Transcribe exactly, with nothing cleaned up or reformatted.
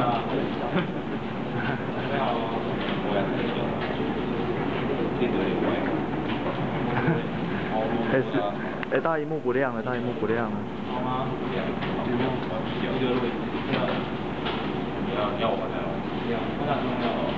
啊。没有，我来很久了，电脑有坏。 哎是，哎大荧幕不亮了，大荧幕不亮了。 好吗？荧幕，一个位置，要要要我换台吗？要，换台重要。